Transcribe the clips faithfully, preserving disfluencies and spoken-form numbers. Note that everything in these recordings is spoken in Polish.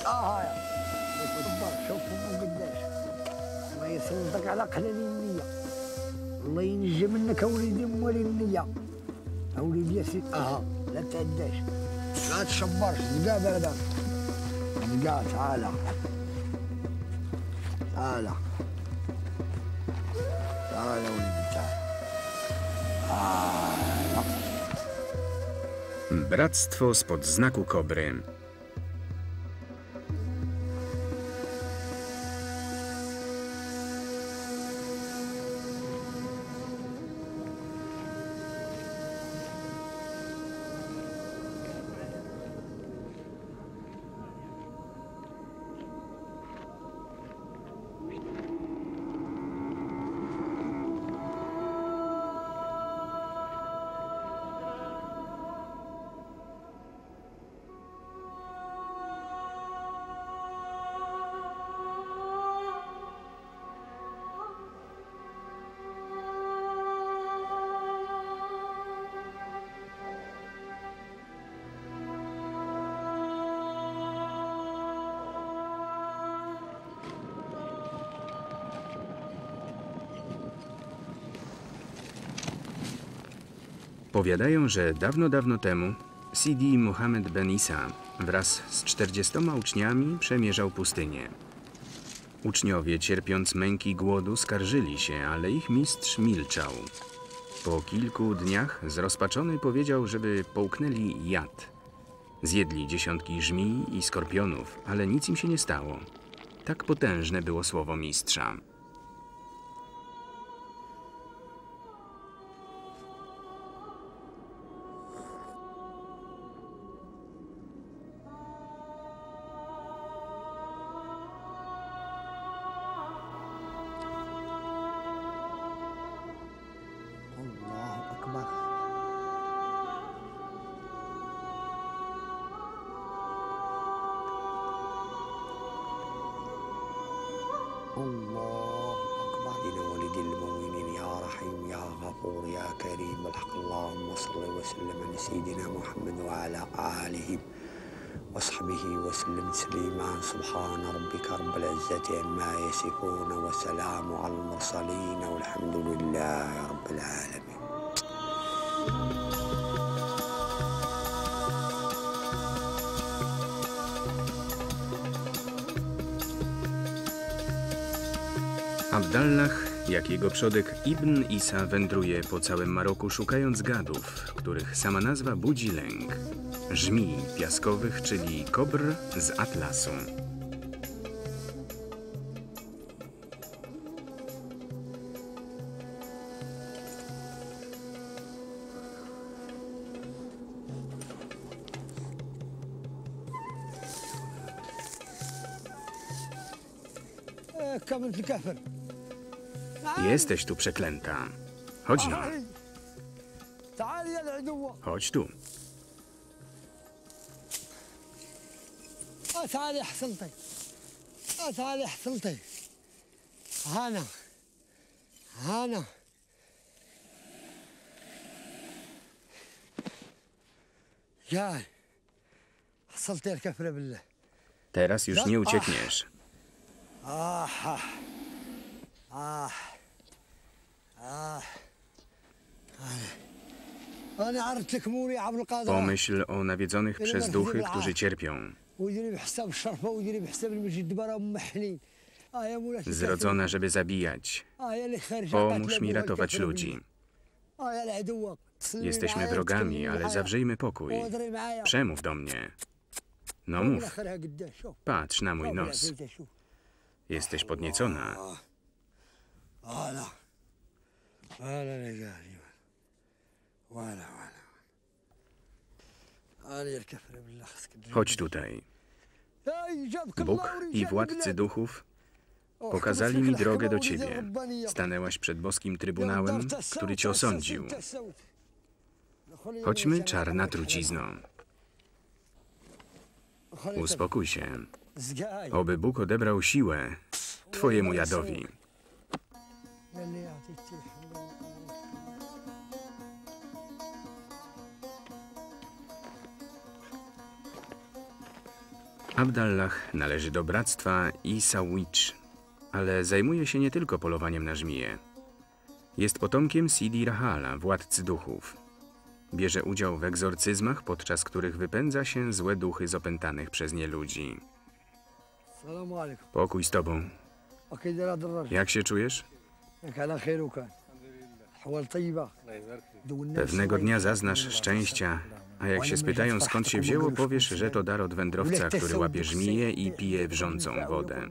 اه هاي كبر شوفهم قداش الله يسلطك على قليل النية الله ينجي منك اوليدي موالي النية اوليدي يا سيدي اها لا تعداش لا تشبرش زقا بردك زقا تعالى تعالى تعالى ولدي تعالى تعالى Bractwo spod znaku kobry. Powiadają, że dawno, dawno temu Sidi Muhammad Ben Isa wraz z czterdziestoma uczniami przemierzał pustynię. Uczniowie, cierpiąc męki głodu, skarżyli się, ale ich mistrz milczał. Po kilku dniach zrozpaczony powiedział, żeby połknęli jad. Zjedli dziesiątki żmij i skorpionów, ale nic im się nie stało. Tak potężne było słowo mistrza. الله أكبر إلى ولد المؤمنين يا رحيم يا غفور يا كريم الحق اللهم صل وسلم على سيدنا محمد وعلى آله وصحبه وسلم تسليما سبحان ربك رب العزة عما يصفون وسلام على المرسلين والحمد لله رب العالمين. Abdallah, jak jego przodek Ibn Isa, wędruje po całym Maroku, szukając gadów, których sama nazwa budzi lęk. Żmij piaskowych, czyli kobr z atlasu. Jesteś tu przeklęta. Chodź no. Chodź tu. تعالي حصلتي تعالي حصلتي هانا هانا جاي حصلتي الكفر بالله. Teraz już nie uciekniesz. آه آه آه أنا عرفت لك موري عبد القادر. Pomyśl o nawiedzonych przez duchy, którzy cierpią. Zrodzona, żeby zabijać. Pomóż mi ratować ludzi. Jesteśmy wrogami, ale zawrzyjmy pokój. Przemów do mnie. No mów. Patrz na mój nos. Jesteś podniecona. Chodź tutaj. Bóg i władcy duchów pokazali mi drogę do ciebie. Stanęłaś przed boskim trybunałem, który cię osądził. Chodźmy, czarna trucizno. Uspokój się. Oby Bóg odebrał siłę twojemu jadowi. Abdallah należy do bractwa Isawicz, ale zajmuje się nie tylko polowaniem na żmije. Jest potomkiem Sidi Rahala, władcy duchów. Bierze udział w egzorcyzmach, podczas których wypędza się złe duchy z opętanych przez nie ludzi. Pokój z tobą. Jak się czujesz? Pewnego dnia zaznasz szczęścia, a jak się spytają, skąd się wzięło, powiesz, że to dar od wędrowca, który łapie żmiję i pije wrzącą wodę.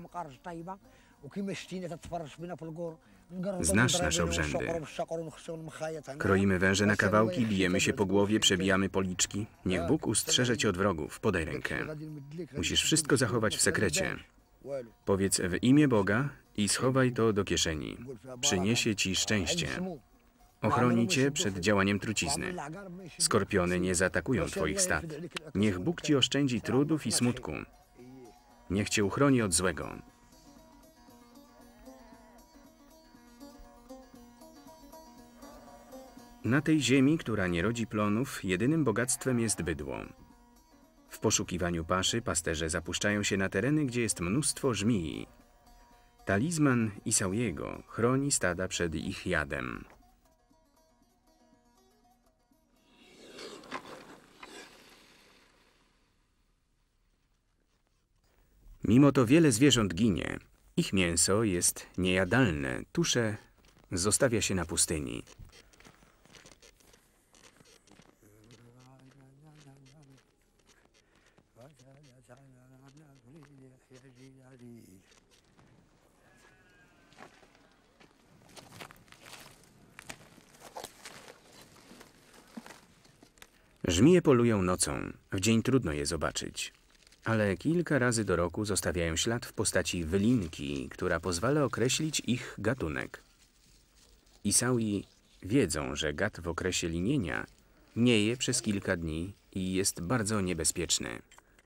Znasz nasze obrzędy. Kroimy węże na kawałki, bijemy się po głowie, przebijamy policzki. Niech Bóg ustrzeże cię od wrogów. Podaj rękę. Musisz wszystko zachować w sekrecie. Powiedz w imię Boga i schowaj to do kieszeni. Przyniesie ci szczęście. Ochroni cię przed działaniem trucizny. Skorpiony nie zaatakują twoich stad. Niech Bóg ci oszczędzi trudów i smutku. Niech cię uchroni od złego. Na tej ziemi, która nie rodzi plonów, jedynym bogactwem jest bydło. W poszukiwaniu paszy pasterze zapuszczają się na tereny, gdzie jest mnóstwo żmii. Talizman Isawiego chroni stada przed ich jadem. Mimo to wiele zwierząt ginie. Ich mięso jest niejadalne. Tusze zostawia się na pustyni. Żmije polują nocą. W dzień trudno je zobaczyć. Ale kilka razy do roku zostawiają ślad w postaci wylinki, która pozwala określić ich gatunek. Isawi wiedzą, że gad w okresie linienia gnieje przez kilka dni i jest bardzo niebezpieczny.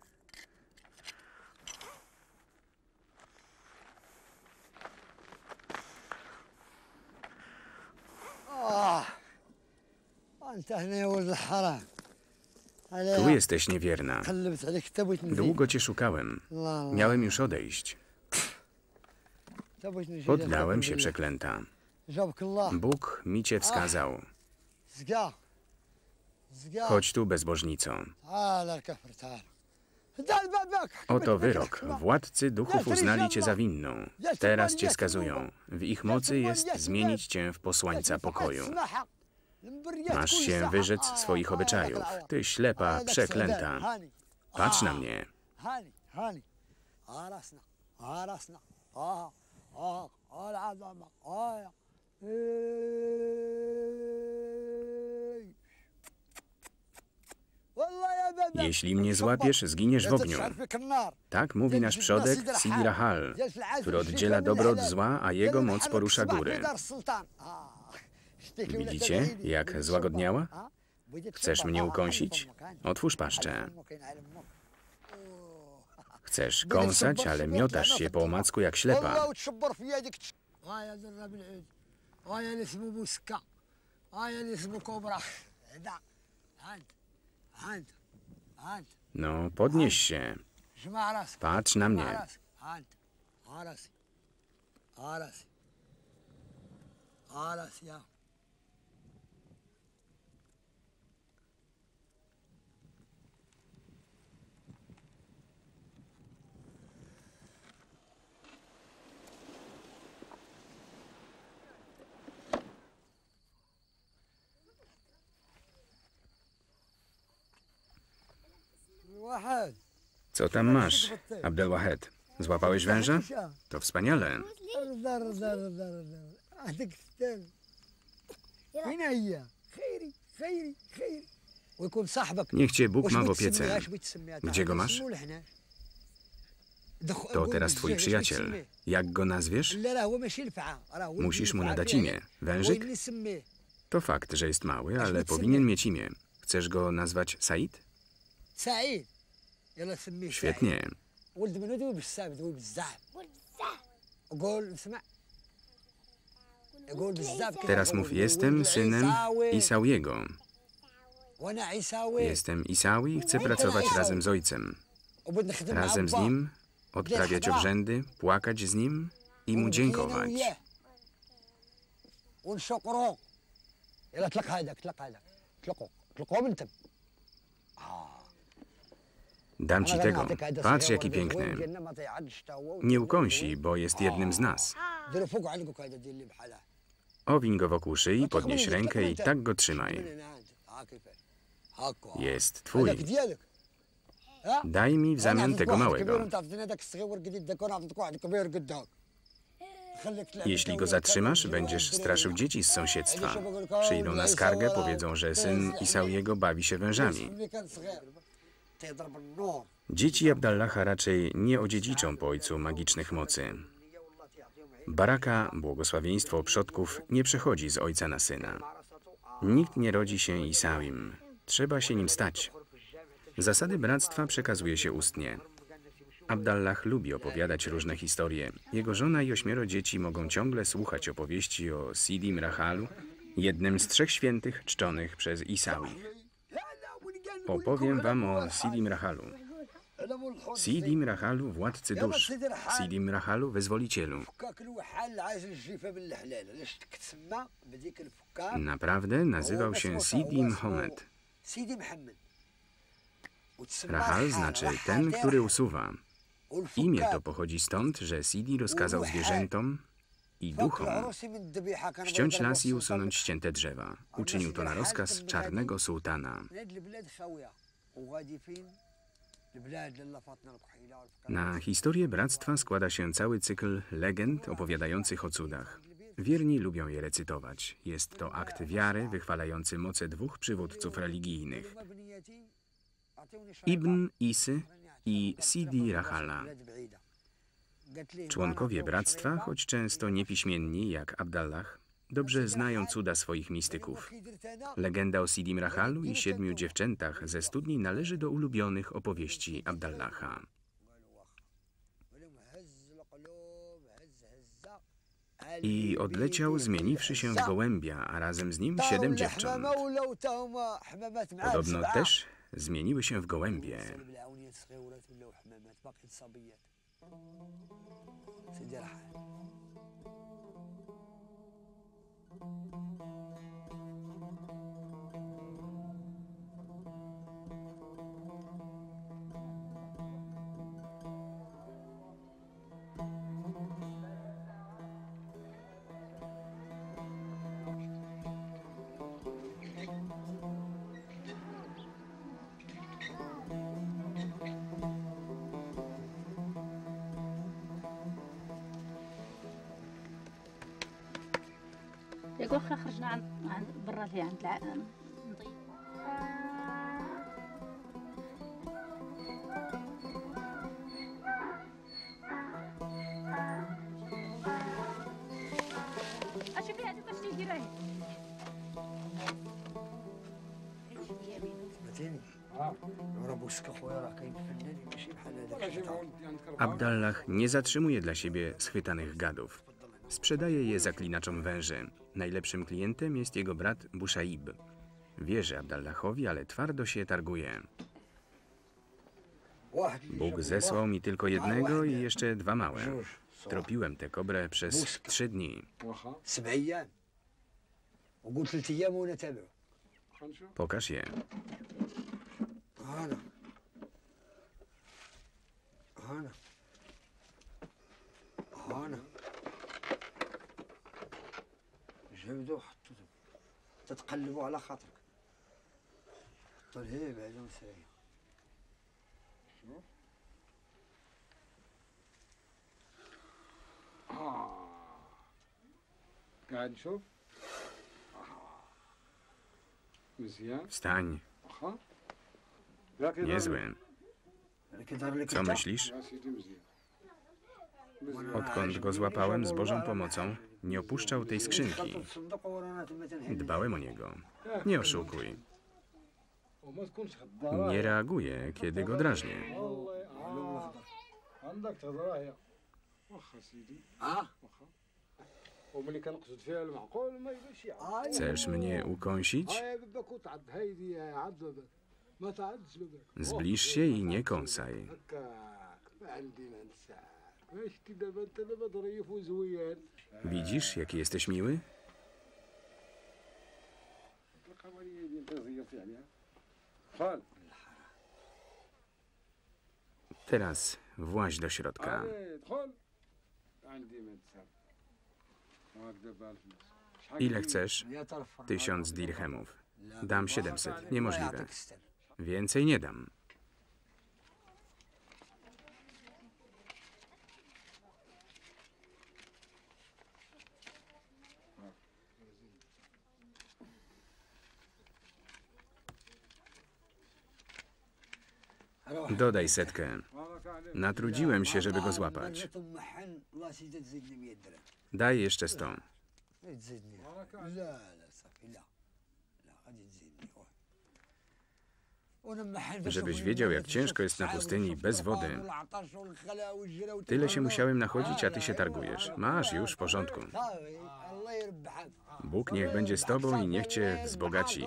Tu jesteś niewierna. Długo cię szukałem. Miałem już odejść. Poddałem się, przeklęta. Bóg mi cię wskazał. Chodź tu, bezbożnico. Oto wyrok. Władcy duchów uznali cię za winną. Teraz cię skazują. W ich mocy jest zmienić cię w posłańca pokoju. Masz się wyrzec swoich obyczajów. Ty ślepa, przeklęta. Patrz na mnie. Jeśli mnie złapiesz, zginiesz w ogniu. Tak mówi nasz przodek Sidi Rahal, który oddziela dobro od zła, a jego moc porusza góry. Widzicie, jak złagodniała? Chcesz mnie ukąsić? Otwórz paszczę. Chcesz kąsać, ale miotasz się po omacku jak ślepa. No, podnieś się. Patrz na mnie. Co tam masz, Abdelwahed? Złapałeś węża? To wspaniale. Niech cię Bóg ma w opiece. Gdzie go masz? To teraz twój przyjaciel. Jak go nazwiesz? Musisz mu nadać imię. Wężyk? To fakt, że jest mały, ale powinien mieć imię. Chcesz go nazwać Said? Świetnie. Teraz mów, jestem synem Isawiego. Jestem Isawi i chcę pracować razem z ojcem. وبدنا نخدم مع Razem z با. nim odprawiać obrzędy, płakać z nim i mu dziękować. ونشكره. يلا اطلق هذاك اطلق هذاك اطلقوا اطلقوا من تم. Dam ci tego. Patrz, jaki piękny. Nie ukąsi, bo jest jednym z nas. ديروا فوق عنقك هذا دير اللي بحالها. Owiń go wokół szyi, podnieś rękę i tak go trzymaj. ها كيفاش هاكا Jest هذاك twój. ديالك. ها Daj mi w zamian tego małego. انت عطيتني هذاك الصغير قديد داك انا عطيتك واحد كبير قداك. Jeśli go zatrzymasz, będziesz straszył dzieci z sąsiedztwa. Przyjdą na skargę, powiedzą, że syn Isauiego bawi się wężami. Dzieci Abdallaha raczej nie odziedziczą po ojcu magicznych mocy. Baraka, błogosławieństwo przodków, nie przechodzi z ojca na syna. Nikt nie rodzi się Isawim. Trzeba się nim stać. Zasady bractwa przekazuje się ustnie. Abdallah lubi opowiadać różne historie. Jego żona i ośmioro dzieci mogą ciągle słuchać opowieści o Sidim Rahalu, jednym z trzech świętych czczonych przez Isawich. Opowiem wam o Sidim Rahalu. Sidim Rahalu, władcy dusz. Sidim Rahalu, wyzwolicielu. Naprawdę nazywał się Sidi Mohammed. Rahal znaczy ten, który usuwa. Imię to pochodzi stąd, że Sidi rozkazał zwierzętom i duchom ściąć las i usunąć ścięte drzewa. Uczynił to na rozkaz czarnego sułtana. Na historię bractwa składa się cały cykl legend opowiadających o cudach. Wierni lubią je recytować. Jest to akt wiary wychwalający moce dwóch przywódców religijnych. Ibn Isy i Sidi Rahala. Członkowie bractwa, choć często niepiśmienni jak Abdallah, dobrze znają cuda swoich mistyków. Legenda o Sidim Rahalu i siedmiu dziewczętach ze studni należy do ulubionych opowieści Abdallaha. I odleciał, zmieniwszy się w gołębia, a razem z nim siedem dziewcząt. Podobno też zmieniły się w gołębie. يقول خرجنا عن عن برا اللي عند العائلة نضيف. اشوفي هذوك اش تيديروا هنا. سمعتيني؟ اه راه بوسك اخويا راه كاين فنان ماشي بحال هذاك. Abdallah nie zatrzymuje dla siebie schwytanych gadów. Sprzedaje je zaklinaczom węży. Najlepszym klientem jest jego brat Bushaib. Wierzy Abdallahowi, ale twardo się targuje. Bóg zesłał mi tylko jednego i jeszcze dwa małe. Tropiłem tę kobrę przez trzy dni. Pokaż je. جبدوا حطوا تتقلبوا على خاطرك حطوا ليه بعدهم سريع آه. قاعد نشوف مزيان Wstań. واخا لكن Niezły. Co myślisz? يا سيدي مزيان Odkąd go złapałem z Bożą pomocą, nie opuszczał tej skrzynki. Dbałem o niego. Nie oszukuj. وما تكونش خدام Nie reaguje, kiedy go drażnię. والله عندك تهضر واخا سيدي اه واخا وملي كنقصد فيها المعقول ما يبانش يعرف Chcesz mnie ukąsić? هاي بابا كنت عند هايدي عند ما تعدش باباك. Zbliż się i nie kąsaj. هكاك ما عندنا نساعد. واش كي دابا انت دابا ظريف وزويان. Widzisz, jaki jesteś miły? القوانين اللي انت زيرتي عليها. خال. Teraz właź do środka. علي دخل. عندي ما تسال. هكذا بالفلوس. Ile chcesz? Tysiąc dirhemów. Dam siedemset. Niemożliwe. Więcej nie dam. Dodaj setkę. Natrudziłem się, żeby go złapać. Daj jeszcze sto. Żebyś wiedział, jak ciężko jest na pustyni bez wody. Tyle się musiałem nachodzić, a ty się targujesz. Masz już w porządku. Bóg niech będzie z tobą i niech cię wzbogaci.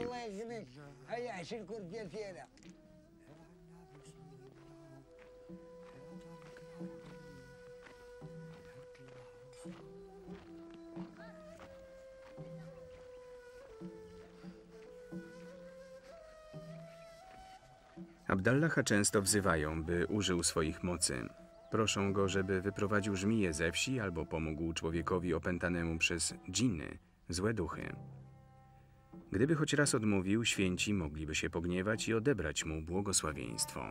Abdallaha często wzywają, by użył swoich mocy. Proszą go, żeby wyprowadził żmiję ze wsi albo pomógł człowiekowi opętanemu przez dżinny, złe duchy. Gdyby choć raz odmówił, święci mogliby się pogniewać i odebrać mu błogosławieństwo.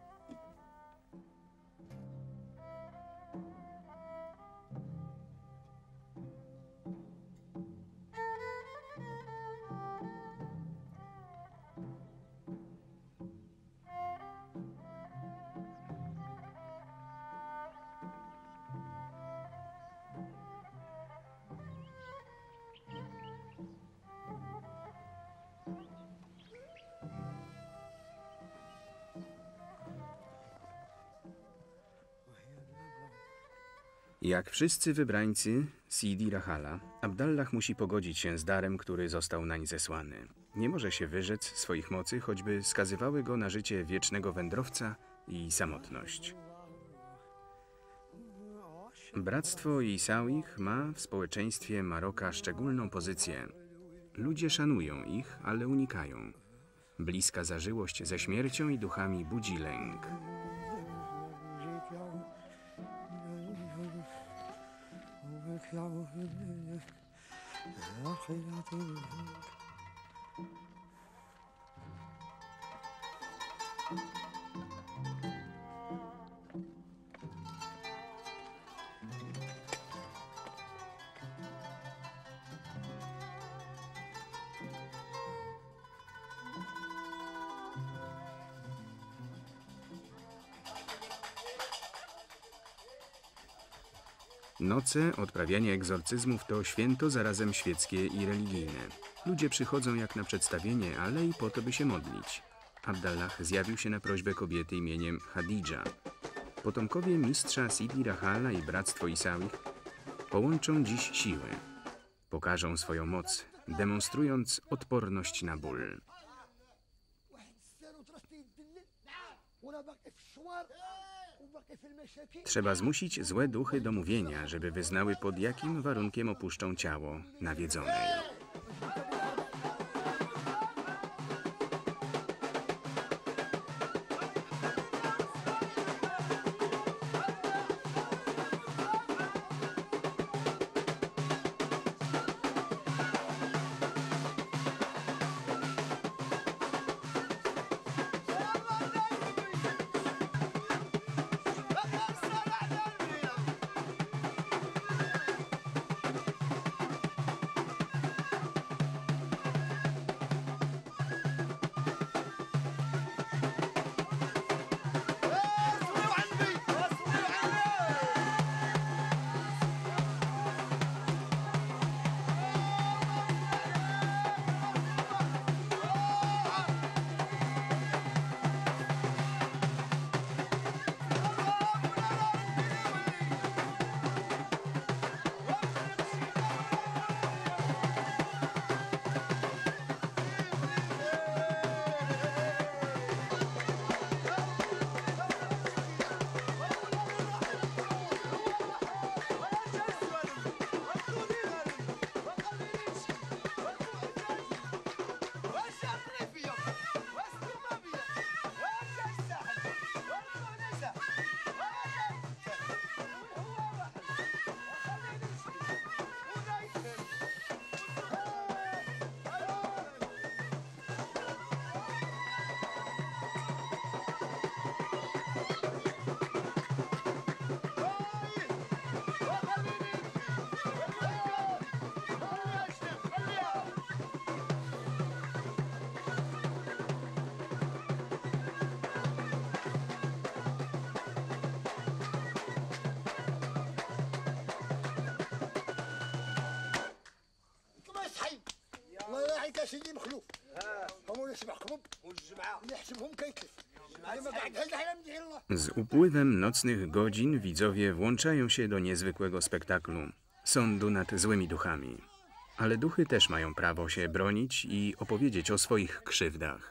Jak wszyscy wybrańcy Sidi Rahala, Abdallah musi pogodzić się z darem, który został nań zesłany. Nie może się wyrzec swoich mocy, choćby skazywały go na życie wiecznego wędrowca i samotność. Bractwo Isałich ma w społeczeństwie Maroka szczególną pozycję. Ludzie szanują ich, ale unikają. Bliska zażyłość ze śmiercią i duchami budzi lęk. Noce, odprawianie egzorcyzmów to święto zarazem świeckie i religijne. Ludzie przychodzą jak na przedstawienie, ale i po to, by się modlić. Abdallah zjawił się na prośbę kobiety imieniem Hadidża. Potomkowie mistrza Sidi Rahala i bractwo Isałich połączą dziś siły. Pokażą swoją moc, demonstrując odporność na ból. Trzeba zmusić złe duchy do mówienia, żeby wyznały, pod jakim warunkiem opuszczą ciało nawiedzonej. Z upływem nocnych godzin widzowie włączają się do niezwykłego spektaklu, sądu nad złymi duchami. Ale duchy też mają prawo się bronić i opowiedzieć o swoich krzywdach.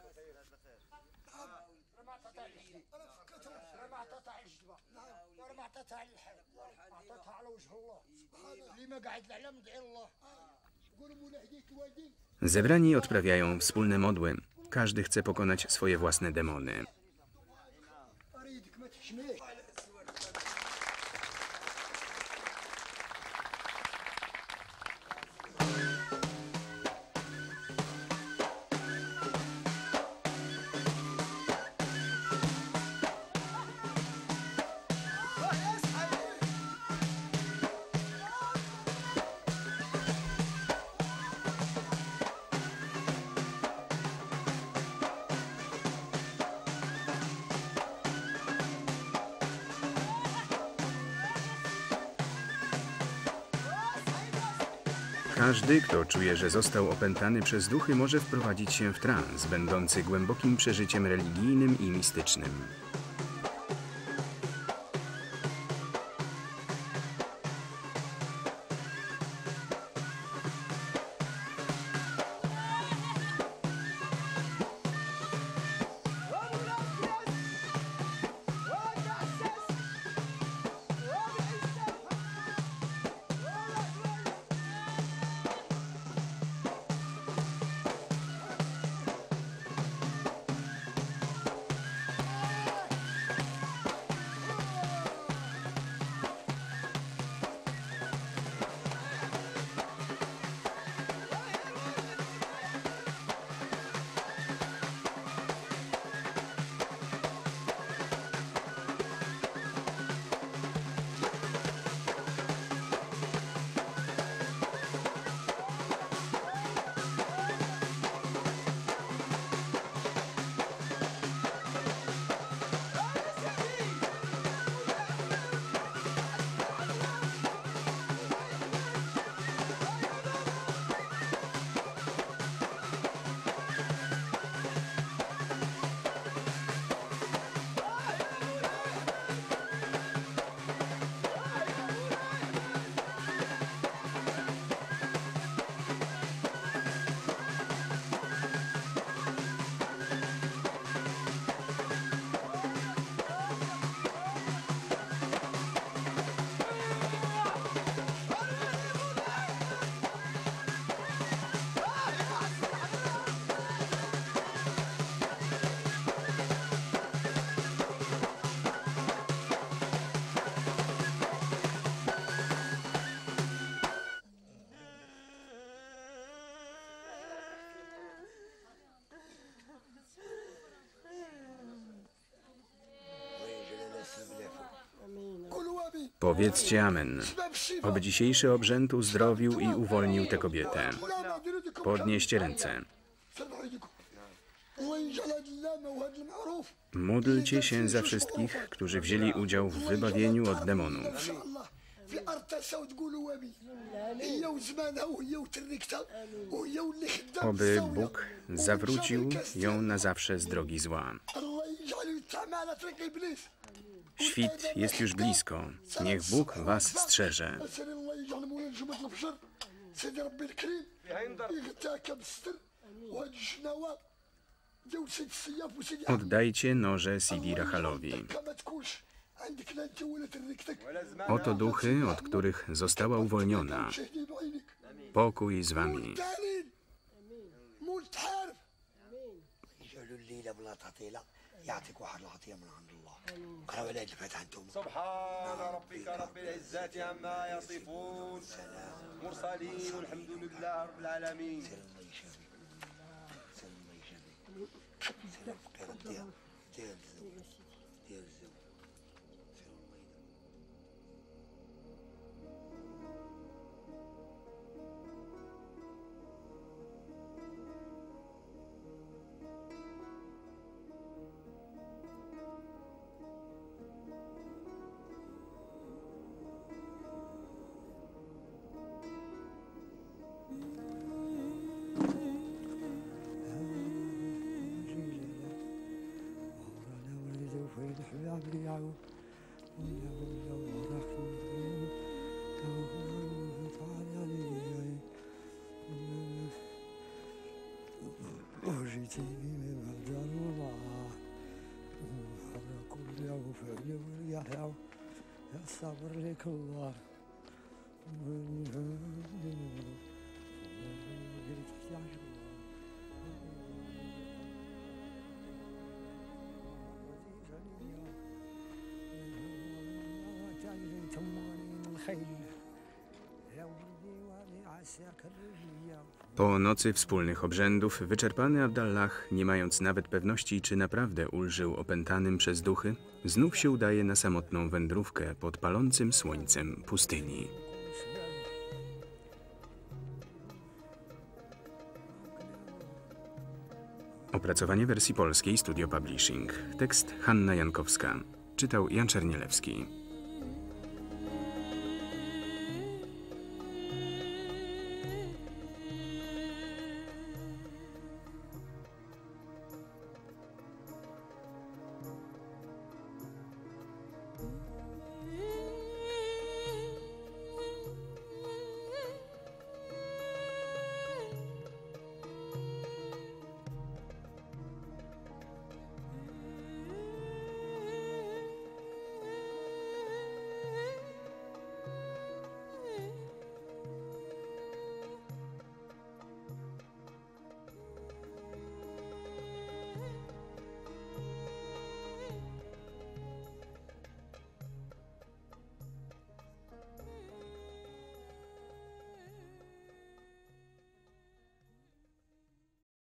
Zebrani odprawiają wspólne modły. Każdy chce pokonać swoje własne demony. Każdy, kto czuje, że został opętany przez duchy, może wprowadzić się w trans, będący głębokim przeżyciem religijnym i mistycznym. Powiedzcie amen. Oby dzisiejszy obrzęd uzdrowił i uwolnił tę kobietę. Podnieście ręce. Módlcie się za wszystkich, którzy wzięli udział w wybawieniu od demonów. Oby Bóg zawrócił ją na zawsze z drogi zła. Świt jest już blisko. Niech Bóg was strzeże. Oddajcie noże Sidi Rahalowi. Oto duchy, od których została uwolniona. Pokój z wami. يعطيك واحد العطيه من عند الله. قراوا العيد الفاتحه انتم. سبحان ربك رب العزه عما يصفون مرسلين والحمد لله رب العالمين. سير الله يشفيك. سير الله يشفيك. سير فقير ديال ديال الزوج ديال الزوج. سير الله يدير. صبر لك الله Po nocy wspólnych obrzędów, wyczerpany Abdallah, nie mając nawet pewności, czy naprawdę ulżył opętanym przez duchy, znów się udaje na samotną wędrówkę pod palącym słońcem pustyni. Opracowanie wersji polskiej Studio Publishing. Tekst Hanna Jankowska. Czytał Jan Czernielewski. Thank you.